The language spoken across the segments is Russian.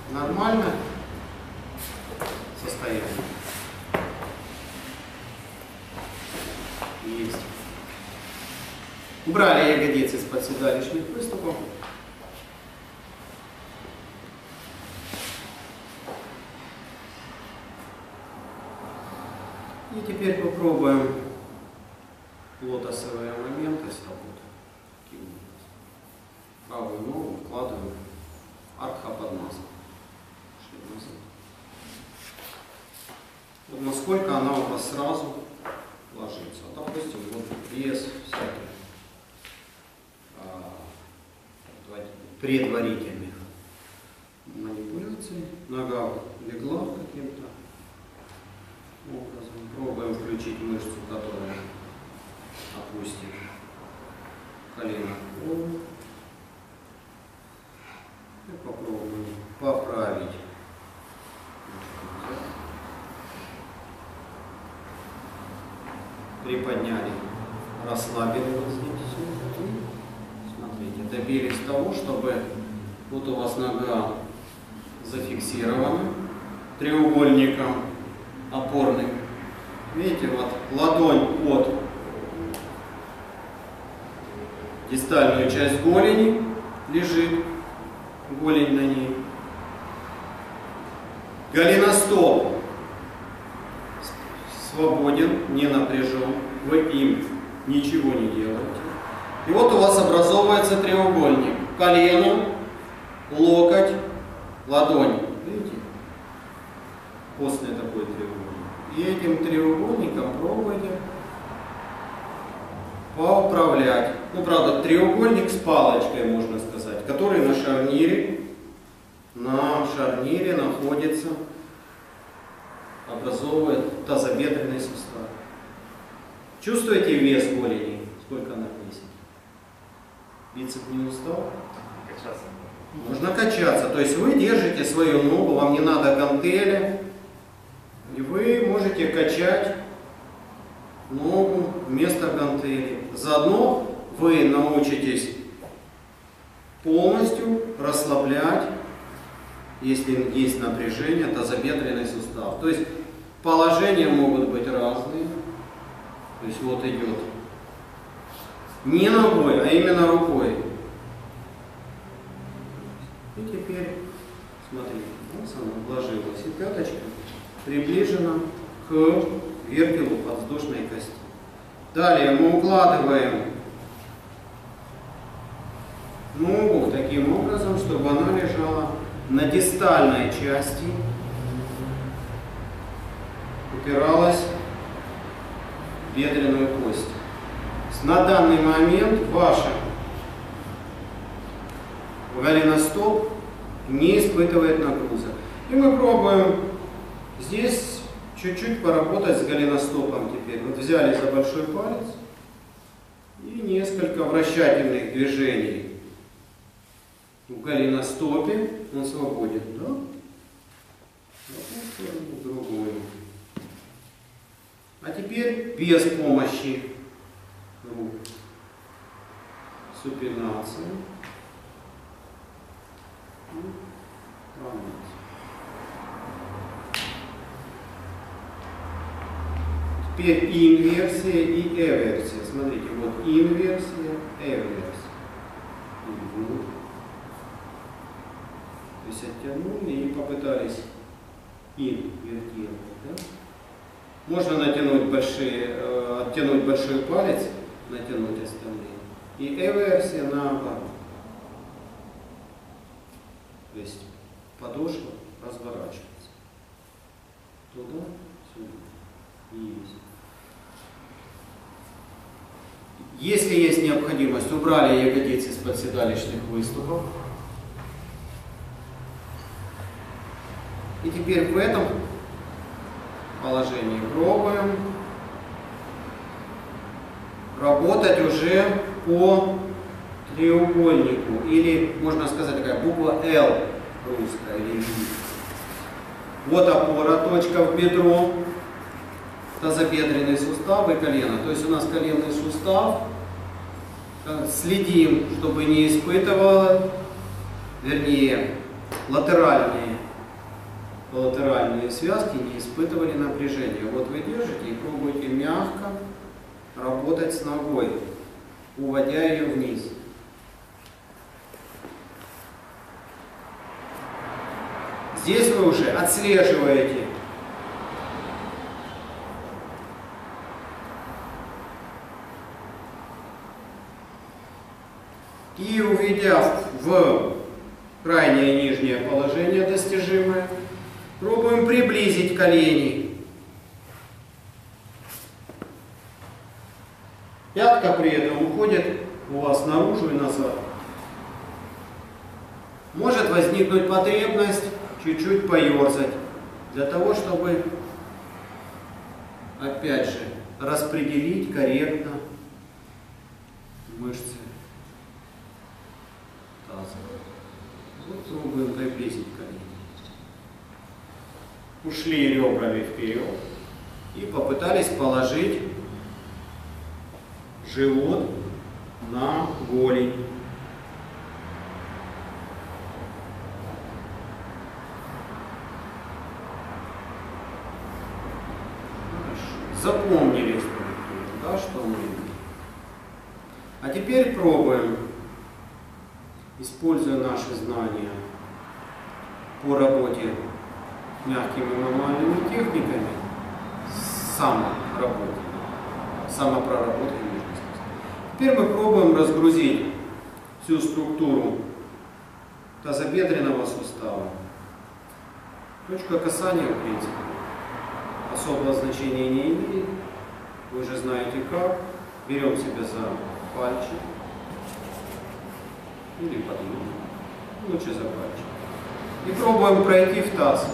Нормально состояние. Есть. Убрали ягодицы из-под седалищных выступов. И теперь попробуем лотосовые моменты сработать. Правую ногу вкладываем артха-подмазку. Вот насколько она у вас сразу ложится. Допустим, вот без всяких предварительных манипуляций. Нога легла каким-то образом. Пробуем включить мышцу, которая опустит колено к полу. И попробуем поправить. Приподняли, расслабили вот здесь. Смотрите, добились того, чтобы вот у вас нога зафиксирована треугольником опорным. Видите, вот ладонь под дистальную часть голени лежит, голень на ней. Голеностоп свободен, не напряжен, вы им ничего не делаете. И вот у вас образовывается треугольник. Колено, локоть, ладонь. Видите? Постный такой треугольник. И этим треугольником пробуйте поуправлять. Ну, правда, треугольник с палочкой, можно сказать, который на шарнире находится, образовывает тазобедренный сустав. Чувствуете вес голени? Сколько она весит? Бицеп не устал? Качаться. Можно качаться. То есть вы держите свою ногу, вам не надо гантели, и вы можете качать ногу вместо гантели. Заодно вы научитесь полностью расслаблять, если есть напряжение, тазобедренный сустав. То есть положения могут быть разные. То есть вот идет не ногой, а именно рукой. И теперь, смотрите, вот она вложилась, и пяточка приближена к верхнему подвздошной кости. Далее мы укладываем ногу таким образом, чтобы она лежала на дистальной части, упиралась в бедренную кость. На данный момент ваша голеностоп не испытывает нагрузок. И мы пробуем здесь чуть-чуть поработать с голеностопом теперь. Вот взяли за большой палец и несколько вращательных движений в голеностопе. Он свободен, да? В другую. А теперь без помощи рук. Супинация. Теперь инверсия и эверсия. Смотрите, вот инверсия, эверсия. То есть оттянули и попытались инвертировать. Да? Можно натянуть оттянуть большой палец, натянуть остальные. И эверсия наоборот. То есть подошва разворачивается. Туда, сюда. Есть. Если есть необходимость, убрали ягодицы из-под седалищных выступов. И теперь в этом положении пробуем работать уже по треугольнику, или можно сказать такая буква L русская, или вот опора, точка в бедро, тазобедренный сустав и колено. То есть у нас коленный сустав, следим, чтобы не испытывала, вернее, латеральные связки не испытывали напряжения. Вот вы держите и пробуете мягко работать с ногой, уводя ее вниз. Здесь вы уже отслеживаете и, уведя в крайнее нижнее положение достижимое, пробуем приблизить колени. Пятка при этом уходит у вас наружу и назад. Может возникнуть потребность чуть-чуть поерзать, для того, чтобы, опять же, распределить корректно мышцы таза. Вот пробуем приблизить колени. Ушли ребрами вперед и попытались положить живот на голень. Запомнили структуру, да, что мы имеем. А теперь пробуем, используя наши знания по работе мягкими мануальными техниками, самопроработки мышц. Теперь мы пробуем разгрузить всю структуру тазобедренного сустава. Точка касания, в принципе, особого значения не имеет. Вы же знаете как. Берем себя за пальчик или под ногу, лучше за пальчик. И пробуем пройти в таз.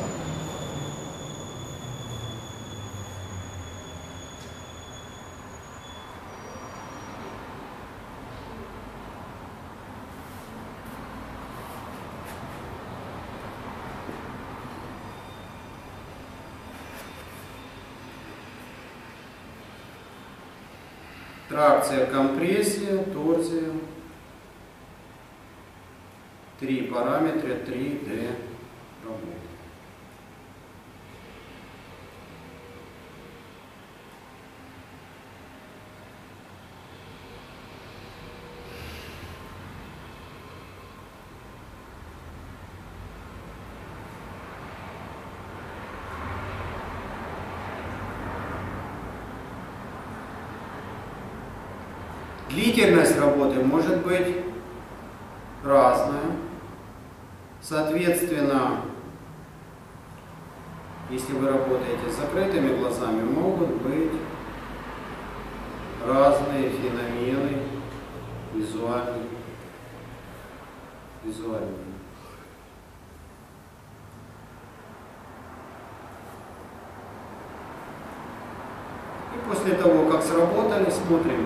Тракция, компрессия, торсия. 3 параметра, 3D работы. Длительность работы может быть разная. Соответственно, если вы работаете с закрытыми глазами, могут быть разные феномены визуальные. И после того, как сработали, смотрим.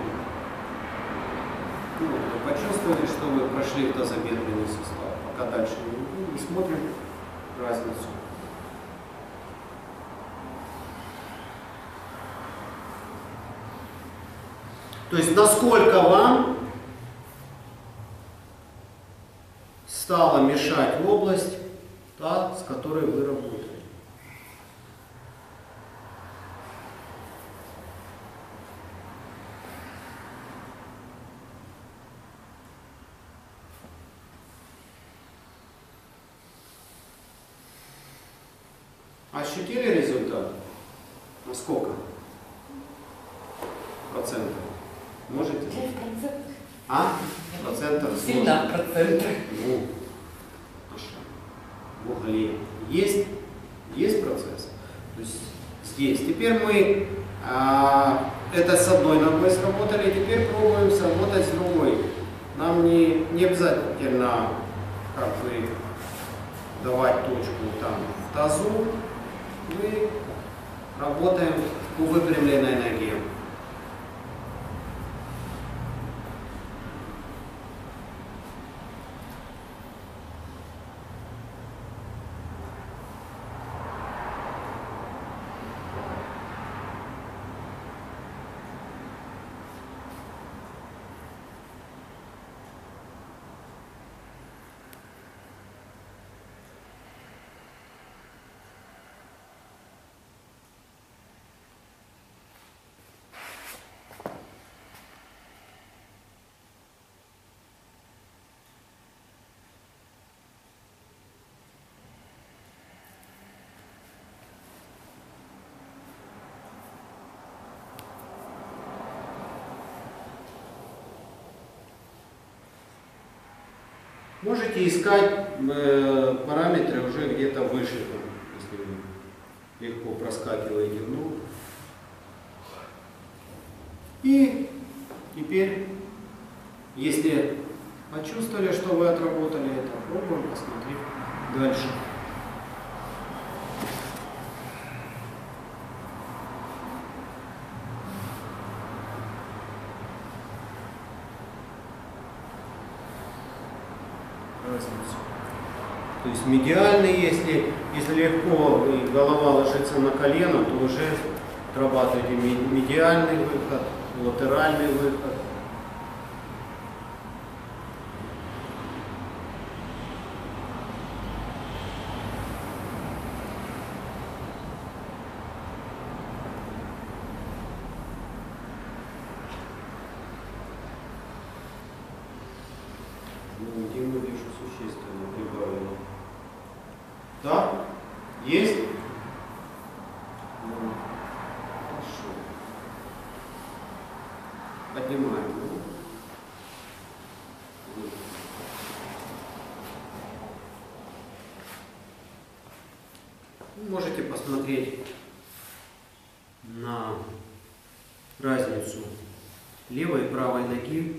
Вы почувствовали, что вы прошли в тазобедренный сустав. Пока дальше не идем, и смотрим разницу. То есть насколько вам стала мешать область, та, с которой вы работаете. Ощутили результат? На сколько процентов? Можете? А? Процентов? Сильно процентов. Ну, угли. Есть процесс. То есть здесь. Теперь мы это с одной ногой сработали, теперь пробуем сработать с другой. Нам не обязательно как бы давать точку там в тазу. Мы работаем по выпрямленной ноге. Можете искать параметры уже где-то выше, если вы легко проскакиваете в ногу. И теперь, если почувствовали, что вы отработали это, пробуем посмотреть дальше. Разницу. То есть медиальный, если легко и голова ложится на колено, то уже отрабатываете медиальный выход, латеральный выход. Дима, вижу, существенно прибавлено. Да? Есть? Ну, хорошо. Поднимаем. Можете посмотреть на разницу левой и правой ноги,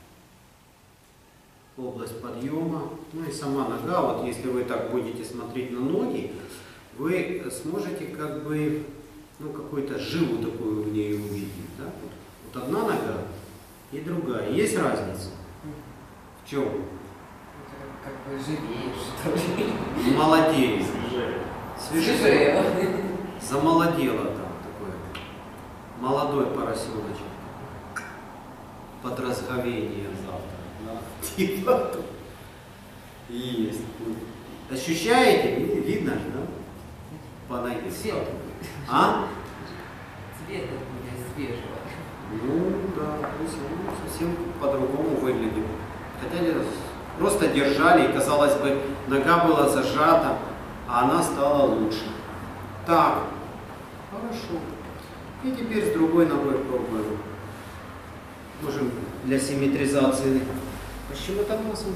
область подъема, ну и сама нога. Вот если вы так будете смотреть на ноги, вы сможете как бы, ну, какую-то жилу такую в ней увидеть. Да? Вот одна нога и другая. Есть разница? В чем? Как бы живее, что ли. Молодеет. Свежее. Замолодела там такое. Молодой поросеночек. Под разговение завтра. Да? Типа. Есть. Ощущаете? Видно же, да? По ноге. Цвет. А? Цвет будет свежего. Ну да, совсем по-другому выглядит. Хотя просто держали, и, казалось бы, нога была зажата, а она стала лучше. Так, хорошо. И теперь с другой ногой пробуем. Можем для симметризации пащиматанасану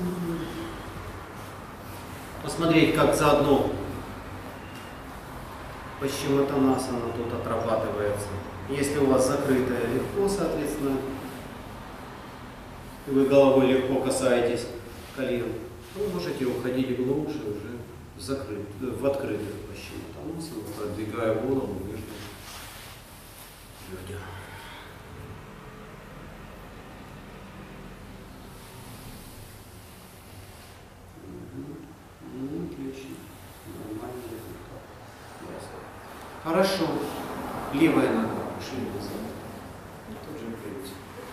посмотреть, как заодно пащиматанасана тут отрабатывается. Если у вас закрытое легко, соответственно, и вы головой легко касаетесь колен, вы можете уходить глубже уже в открытых пащиматанасану, продвигая голову между бедер. Отлично. Нормальный результат. Хорошо. Левая нога. Ушли назад. И тот же принцип.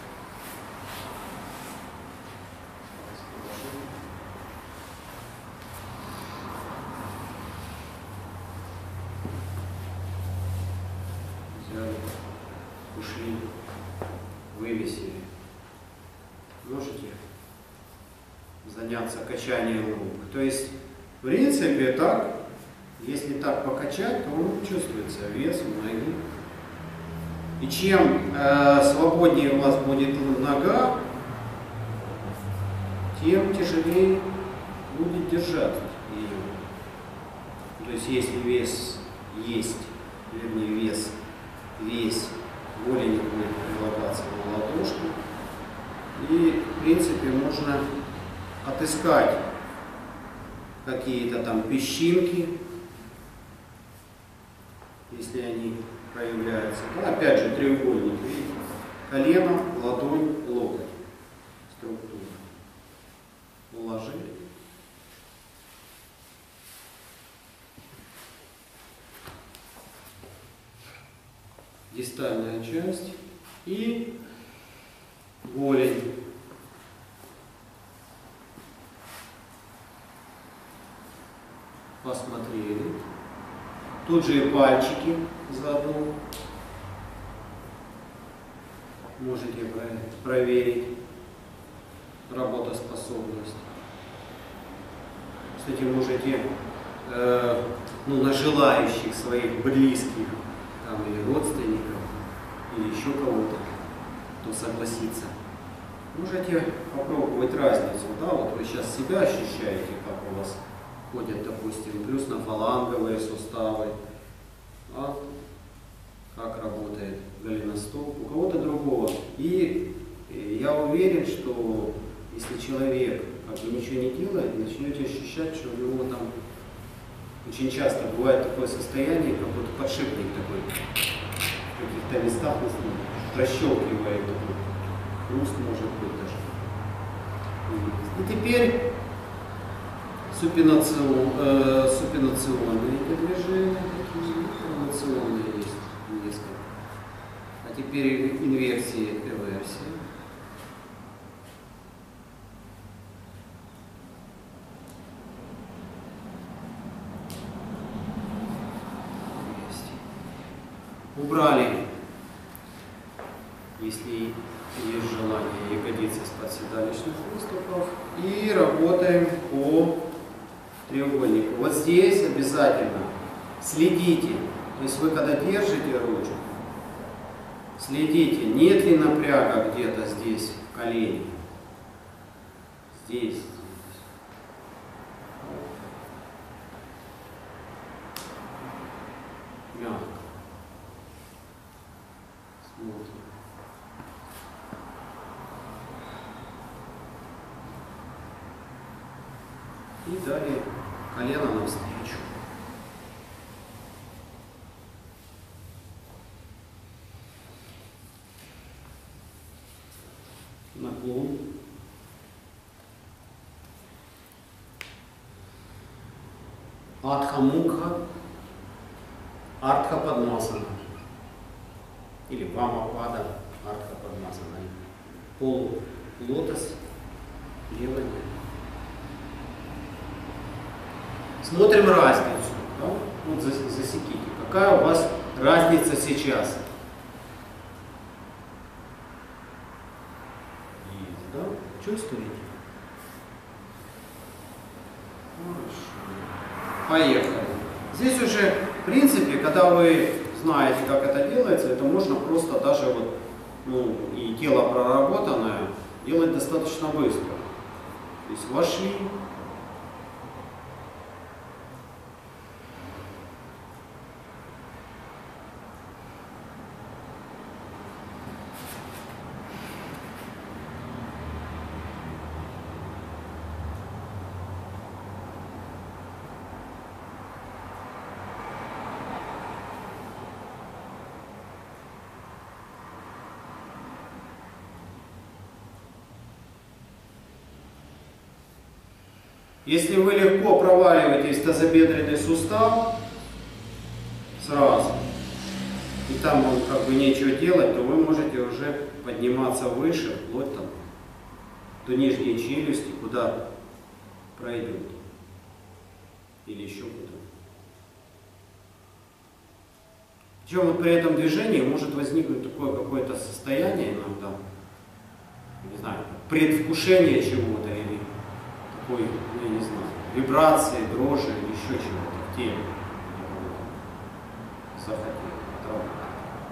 Взяли. Ушли. Вывесили. Можете заняться качанием рук. То есть, в принципе, так, если так покачать, то он чувствуется вес в ноги. И чем свободнее у вас будет нога, тем тяжелее будет держать ее. То есть, если вес есть, вернее, весь голень будет прилагаться на ладошку, и, в принципе, можно отыскать какие-то там песчинки, если они проявляются. Да, опять же, треугольник, видите? Колено, ладонь, локоть. Структура. Уложили. Дистальная часть и голень. Посмотрели. Тут же и пальчики заодно. Можете проверить работоспособность. Кстати, можете на желающих своих близких там, или родственников, или еще кого-то, кто согласится Можете попробовать разницу. Да? Вот вы сейчас себя ощущаете, как у вас ходят, допустим, брюстно-фаланговые суставы. Да? Как работает голеностоп, у кого-то другого. И я уверен, что если человек как бы ничего не делает, начнете ощущать, что у него там очень часто бывает такое состояние, как будто подшипник такой в каких-то местах расщелкивает, такой хруст может быть даже. И теперь супинационные движения, информационные есть несколько. А теперь инверсии, реверсии. Убрали, если есть желание, ягодицы с подседалищных выступов. И работаем по треугольнику. Вот здесь обязательно следите. То есть вы когда держите ручку, следите, нет ли напряга где-то здесь в колене. Здесь. Мягко. Смотрим. И далее колено навстречу. Наклон. Адха Мукха, Артха Падмасана. Или Вамапада, Артха Падмасана. Полулотос, левая. Смотрим разницу. Да? Вот засеките. Какая у вас разница сейчас? Есть, да? Чувствуете? Хорошо. Поехали. Здесь уже, в принципе, когда вы знаете, как это делается, это можно просто даже вот, и тело проработанное делать достаточно быстро. То есть вошли. Если вы легко проваливаетесь в тазобедренный сустав сразу, и там вам как бы нечего делать, то вы можете уже подниматься выше, вплоть там до нижней челюсти, куда пройдет. Или еще куда. Причем вот при этом движении может возникнуть такое какое-то состояние иногда, не знаю, предвкушение чего-то или такой, я не знаю, вибрации, дрожи или еще чего-то в теле. Захотел отработать.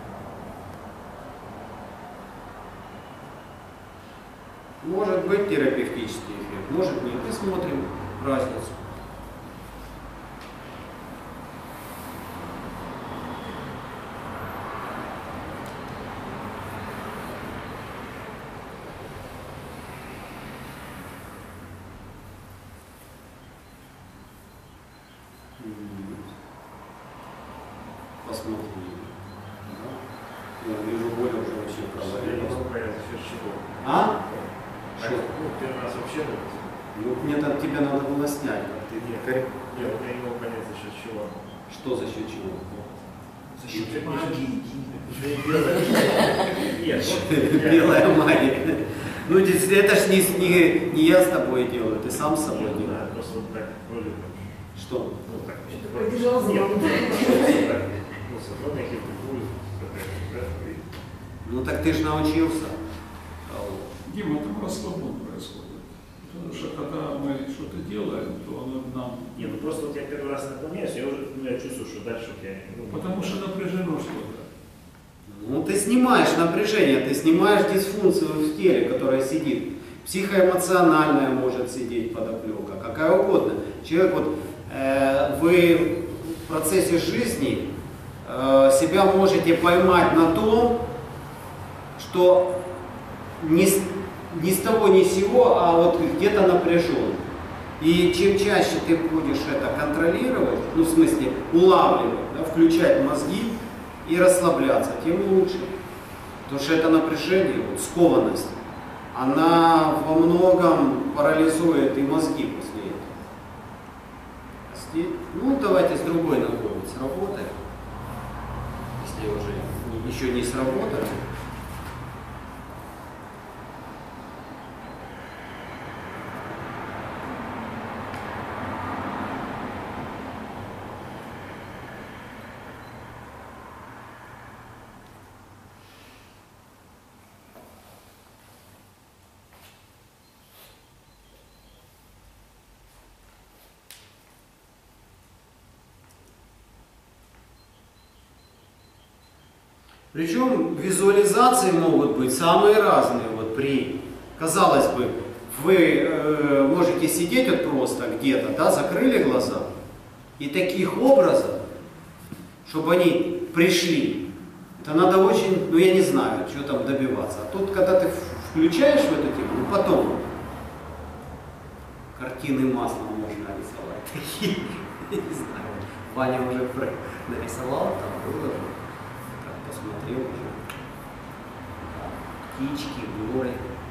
Может быть терапевтический эффект, может нет. И смотрим разницу. Посмотрим. Да? Я вижу, боль уже вообще провалилась. А? Что? Первый раз вообще было. Ну, мне там тебя надо было снять. Как ты... Нет, я не могу понять, за счет чего. Что за счет чего? За счет магии. Белая магия. Ну, это ж не я с тобой делаю, ты сам с собой делаешь. Просто вот так вроде. Что? Ну так. Пробежал за Нет, мной. ну свободные какие-то будут. Ну так ты же научился. Дима, там расслабление происходит. Потому что когда мы что-то делаем, то оно нам... Не, ну просто вот я первый раз наклоняюсь, я уже я чувствую, что дальше вот я... Потому что напряжено что-то. Ну, ты снимаешь напряжение, ты снимаешь дисфункцию в теле, которая сидит. Психоэмоциональная может сидеть подоплека, какая угодно. Человек, вот, вы в процессе жизни себя можете поймать на том, что ни с того ни с сего, а вот где-то напряжен. И чем чаще ты будешь это контролировать, ну в смысле улавливать, да, включать мозги и расслабляться, тем лучше. Потому что это напряжение, вот, скованность, она во многом парализует и мозги после этого. Ну давайте с другой ногой сработаем, если уже еще не сработали. Причем визуализации могут быть самые разные. Вот казалось бы, вы можете сидеть вот просто где-то, да, закрыли глаза, и таких образов, чтобы они пришли, это надо очень, ну я не знаю, что там добиваться. А тут, когда ты включаешь в эту тему, ну потом картины маслом можно рисовать. Такие, я не знаю, Ваня уже нарисовал, там выложил. Посмотрел уже. Птички, горы.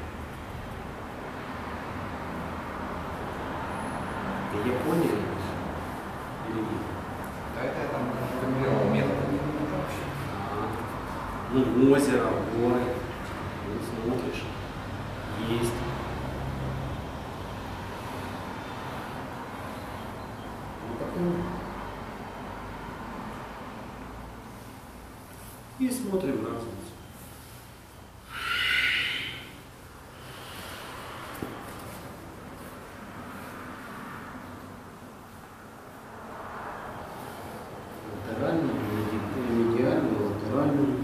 Это Япония или нет? Да, это там формировал метод. Ну, озеро, горы. Ну, смотришь. Есть. Ну, такое. И смотрим разницу. Латеральный, медиальный, латеральный.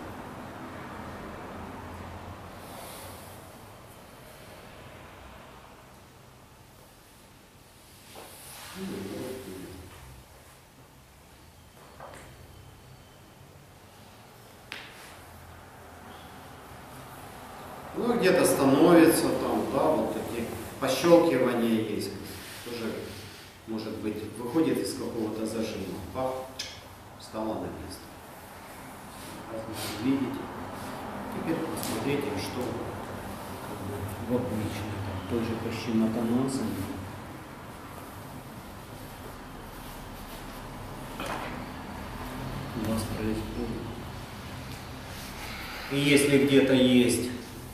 Ну, где-то становится там, да, вот такие пощелкивания есть. Тоже, может быть, выходит из какого-то зажима. Пах, встала на место. Видите? Теперь посмотрите, что в обычной, той же пащематонасане. У вас происходит. И если где-то есть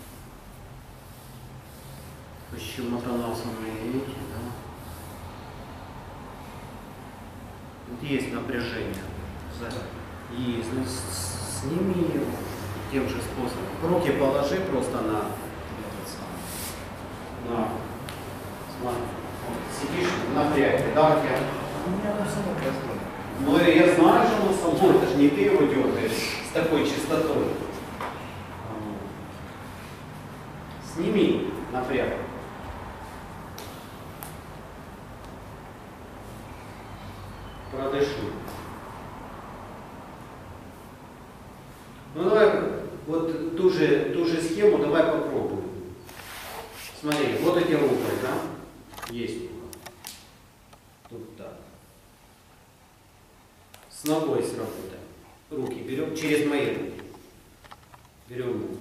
пащематонасаны, видите, да? Вот есть напряжение. Есть, значит, сними его тем же способом. Руки положи просто на этот самый. На. Смотри. Сидишь напрягся, да, у тебя? У меня там само происходит. Ну, я знаю, что оно само, это же не ты его дергаешь с такой частотой. Сними напряг. Продыши. Ну давай вот ту же схему давай попробуем. Смотри, вот эти руки, да? Есть рука. Тут так. С ногой сработаем. Руки берем через мои руки. Берем руку.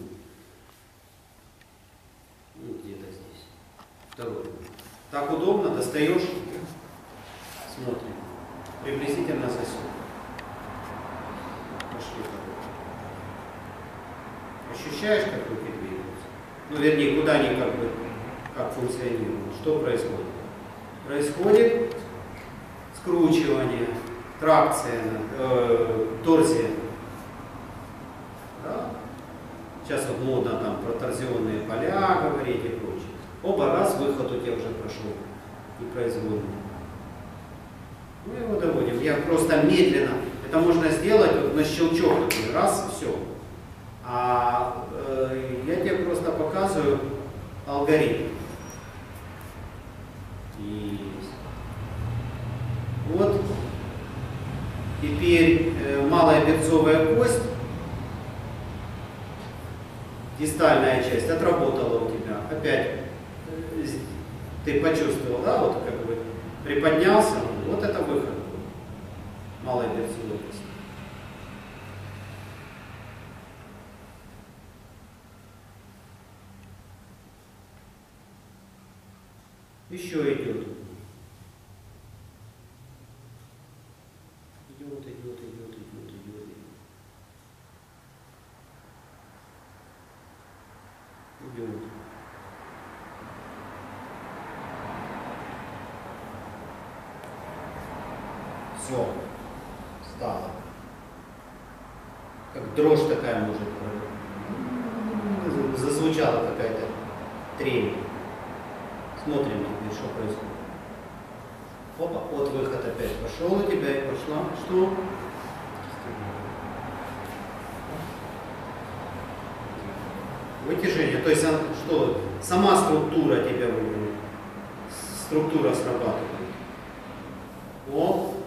Ну, где-то здесь. Второй. Так удобно, достаешь. Смотрим. Приблизительно засек. Пошли. Ощущаешь, как руки двигаются? Ну, вернее, куда они как функционируют. Что происходит? Происходит скручивание, тракция, торсия. Да? Сейчас вот модно там про торсионные поля говорить и прочее. Оба раз выход у тебя уже прошел. Непроизвольно. Мы его доводим. Я просто медленно. Это можно сделать вот на щелчок такой. Раз, и все. Я тебе просто показываю алгоритм. Есть. Вот. Теперь малая берцовая кость, дистальная часть, отработала у тебя. Опять ты почувствовал, да, вот как бы приподнялся, вот это выход был. Малая берцовая кость. Еще идет. Идет. Все. Стало. Как дрожь такая может. Зазвучала какая-то трель. Смотрим теперь, что происходит. Опа, вот выход опять пошел у тебя и пошла. Что? Вытяжение. То есть что? Сама структура тебя выводит. Структура срабатывает. О.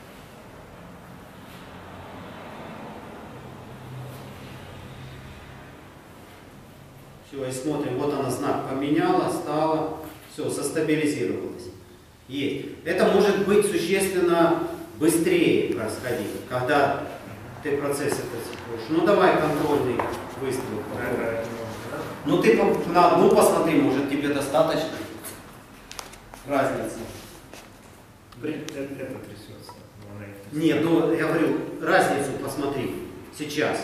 Все, и смотрим. Вот она знак поменяла, стала. Все, состабилизировалась. Есть. Это может быть существенно быстрее происходить, когда ты процесс это цепляешь. Ну давай контрольный выстрел. Ну ты на одну посмотри, может тебе достаточно. Разница. Это трясется. Нет, ну я говорю, разницу посмотри сейчас.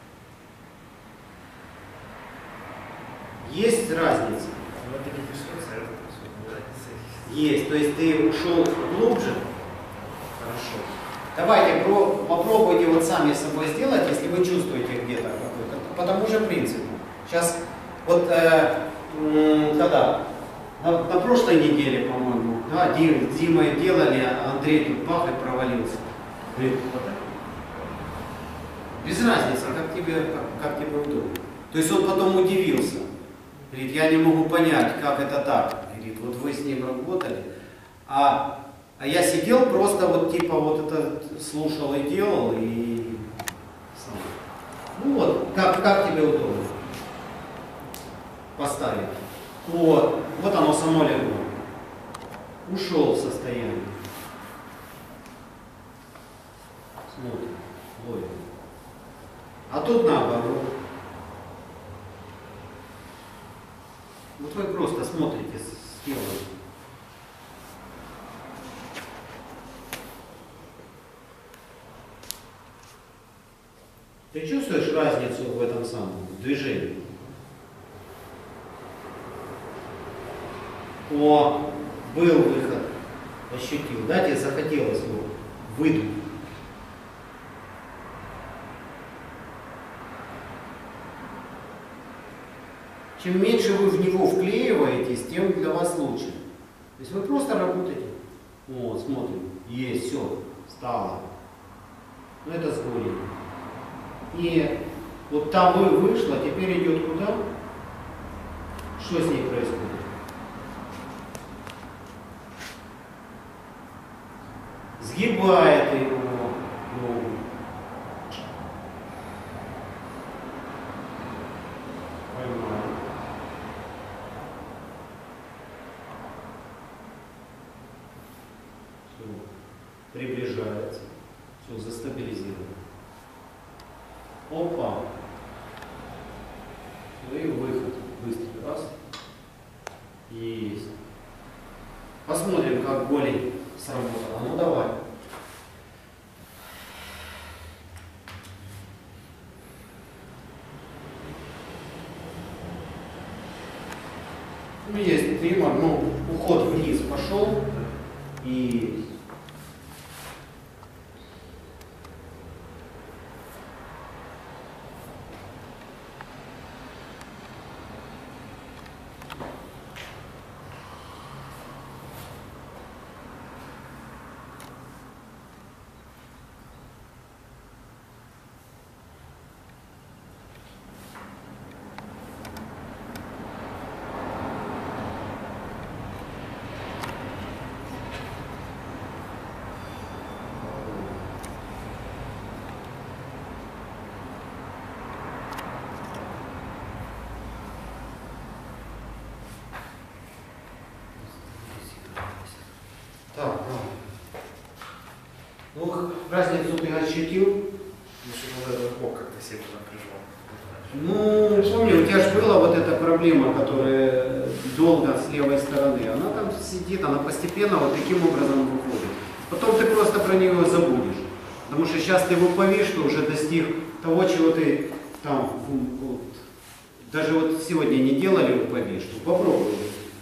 Есть разница? Вот это трясется, а это трясется. Есть, то есть ты ушел глубже. Хорошо. Давайте попробуйте вот сами с собой сделать, если вы чувствуете где-то какой-то, по тому же принципу. Сейчас, вот когда? На прошлой неделе, по-моему, да, с Димой делали, Андрей тут бах и провалился. Говорит, без разницы, как тебе удобно. То есть он потом удивился. Говорит, я не могу понять, как это так. Говорит, вот вы с ним работали, а я сидел просто вот типа вот это слушал и делал, и сам. Ну вот, как тебе удобно поставить. Вот оно само легло. Ушел в состояние. Смотрим, ловим. А тут наоборот. Вот вы просто смотрите с телом. Ты чувствуешь разницу в этом самом движении? О, был выход, ощутил, да, тебе захотелось его выдуть. Чем меньше вы в него вклеиваетесь, тем для вас лучше. То есть вы просто работаете. Вот, смотрим, есть, все, стало. Ну это сгорит. И вот там вышло, теперь идет куда? Что с ней происходит? Сгибает его ногу. Поймаем. Все. Приближается. Все, застабилизировано. Опа. Все, и выход. Быстрый. Раз. Есть. Посмотрим, как голень сработала. Ну давай. Ну, есть триммер, ну, уход вниз пошел и Ну, разницу ты ощутил? Ну, что вот этот бок как-то сильно напряжен. Ну, помню, у тебя же была вот эта проблема, которая долго с левой стороны. Она там сидит, она постепенно вот таким образом выходит. Потом ты просто про нее забудешь. Потому что сейчас ты выповишь, что уже достиг того, чего ты там, вот, даже вот сегодня не делали выповишь, что попробуй.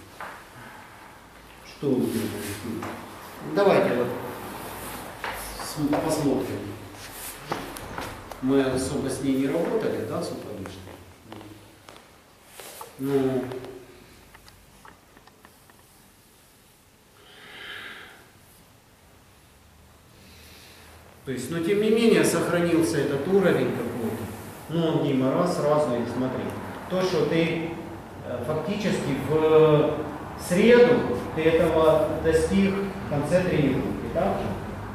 Что вы делаете? Давайте вот посмотрим. Мы особо с ней не работали, да, с упомишкой? Ну, то есть, но тем не менее сохранился этот уровень какой-то. Ну, он, Дима, раз, сразу и смотри. То, что ты фактически в среду ты этого достиг в конце тренировки, так же?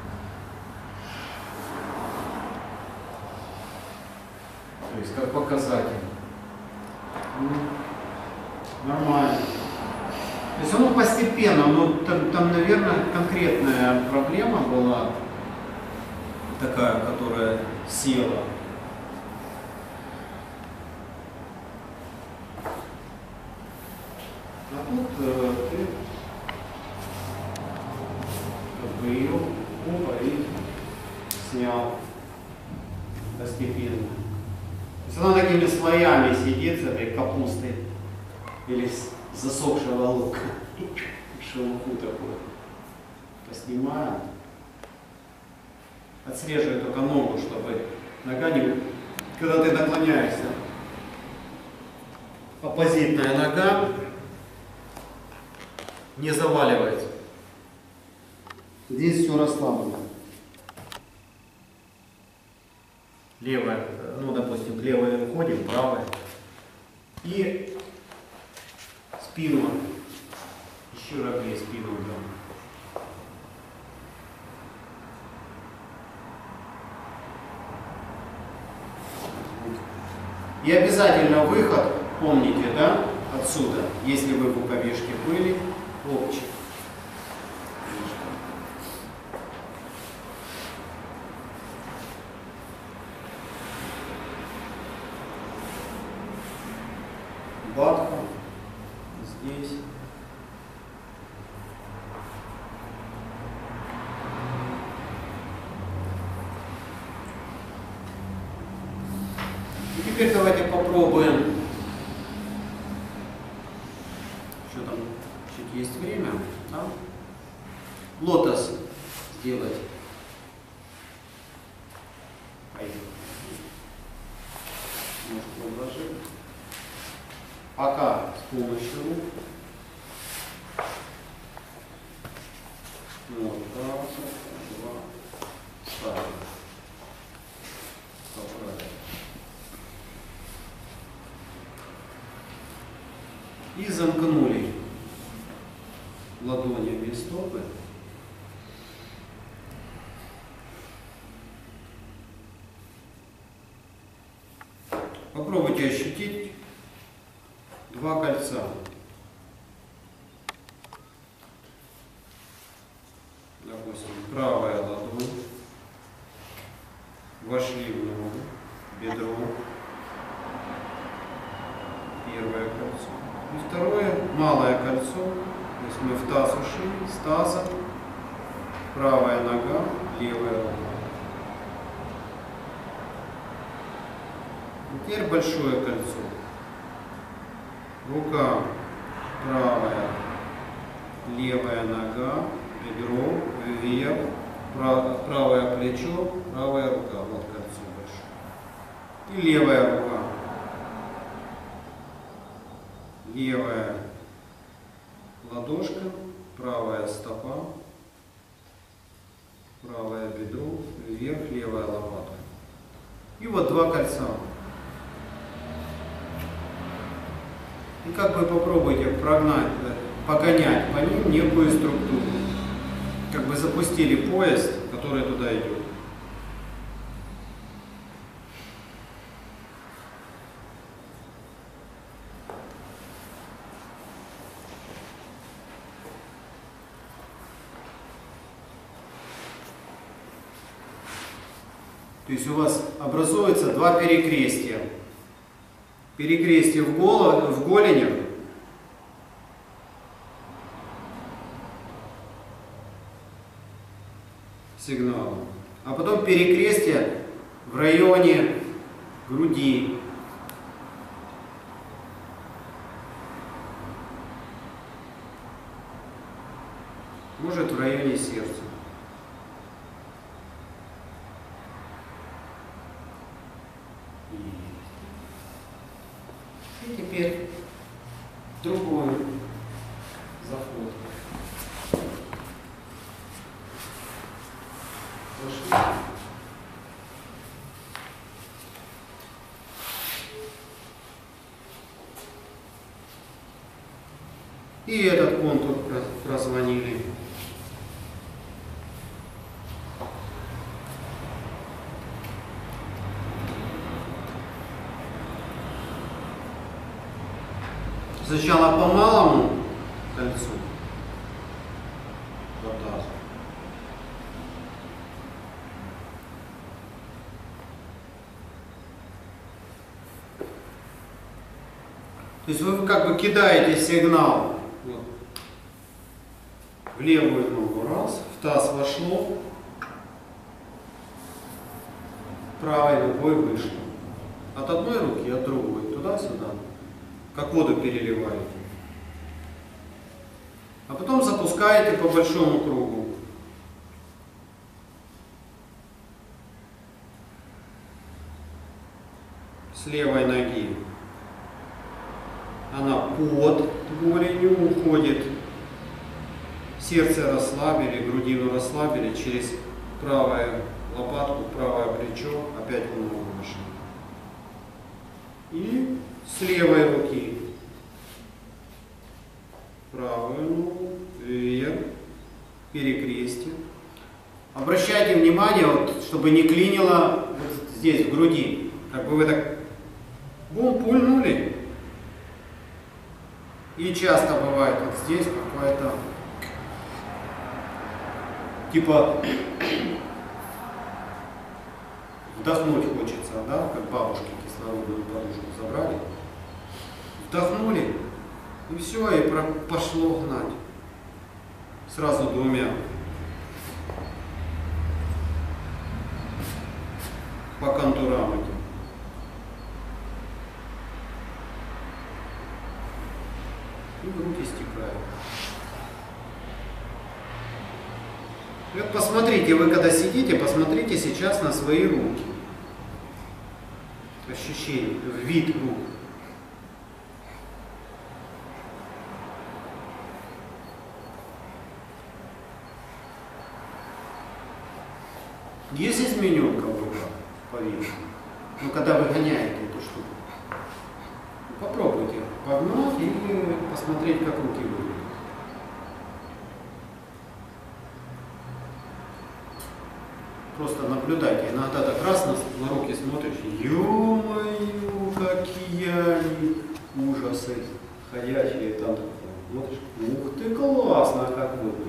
То есть как показатель. Ну, нормально. То есть оно постепенно, но там, наверное, конкретная проблема была такая, которая села. А тут ты как бы ее и снял постепенно. То есть она такими слоями сидит с этой капустой или с засохшего лука. Шелуху такой. Поснимаем. Отсреживаю только ногу, чтобы нога не... Когда ты наклоняешься, оппозитная нога не заваливается. Здесь все расслаблено. Левая, ну допустим, к левой уходим, правая. И спину. Еще ровнее спину уберем. И обязательно выход, помните, да, отсюда, если вы в рукавишке были, локчик. Батка здесь. И теперь давайте попробуем. Что там? Чуть есть время, да? Лотос сделать. Поехали. Может, подложить. Пока с помощью рук. Вот, раз, два, ставим. Поправим. И замкнули ладонями стопы. Попробуйте ощутить два кольца. Допустим, правая ладонь. Вошли в ногу, бедро. Первое кольцо. И второе, малое кольцо. То есть мы в таз ушли, с таза. Правая нога, левая рука. Теперь большое кольцо. Рука правая, левая нога, бедро, вверх, правое плечо, правая рука. Вот кольцо большое. И левая рука. Левая ладошка, правая стопа, правое бедро, вверх, левая лопатка. И вот два кольца. И как вы попробуйте прогнать, погонять по ним некую структуру. Как бы запустили поезд, который туда идет. То есть у вас образуется два перекрестия. Перекрестие в голенях. Сигнала. А потом перекрестие в районе груди. Может, в районе сердца. И теперь другой заход. Пошли. И этот контур прозвонили. Сначала по малому кольцу. Вот так. То есть вы как бы кидаете сигнал вот, в левую ногу раз, в таз вошло, правой ногой вышло. От одной руки, от другой, туда-сюда. Как воду переливаете. А потом запускаете по большому кругу. С левой ноги. Она под голенью уходит. Сердце расслабили, грудину расслабили. Через правую лопатку, правое плечо. Опять в ногу вышли. И с левой руки правую ногу вверх, перекрестие. Обращайте внимание, вот, чтобы не клинило вот здесь, в груди. Как бы вы так бум, пульнули. И часто бывает вот здесь какое-то типа вдохнуть хочется, да, как бабушки кислородную подушку забрали, вдохнули, и все, и пошло гнать. Сразу двумя. По контурам этим. И грудь истекает. И вот посмотрите, вы когда сидите, посмотрите сейчас на свои руки. Ощущение, вид рук. Есть измененка в руках по виду? Ну, когда вы гоняете эту штуку. Попробуйте погнать и посмотреть, как руки выглядят. Просто наблюдайте. Иногда так раз на руки смотришь, ё-моё, какие они ужасы ходячие. Там смотришь, ух ты, классно, как выглядит.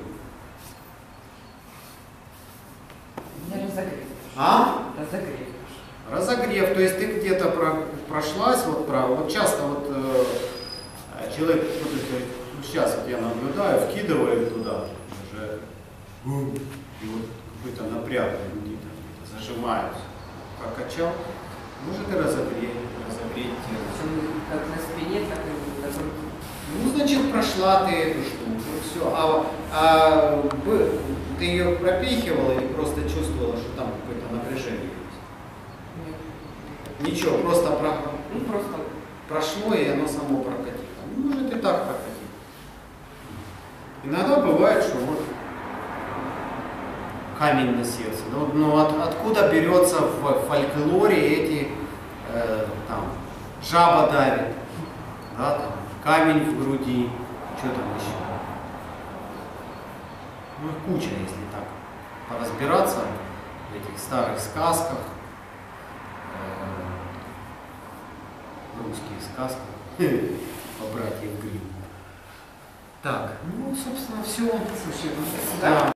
Разогрев. А? Разогрев. Разогрев, то есть ты где-то прошлась, вот часто вот человек, вот, сейчас вот я наблюдаю, вкидывает туда, уже, и вот какой-то напряг где-то зажимаются, прокачал, может и разогреть тело. Как на спине, так и на руке. Ну, значит, прошла ты эту штуку, все. Ты ее пропихивала или просто чувствовала, что там какое-то напряжение есть? Нет. Ничего, просто Ну, просто прошло, и оно само прокатило. Ну, может и так прокатить. Иногда бывает, что вот камень на сердце. Но откуда берется в фольклоре эти там жаба давит, да, там, камень в груди, что там еще? Ну, куча, если так поразбираться в этих старых сказках, русские сказки по братьев Гримм. Так, ну, собственно, все. слушай, Да.